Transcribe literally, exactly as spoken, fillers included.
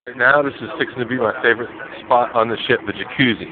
Right now, this is fixing to be my favorite spot on the ship, the jacuzzi.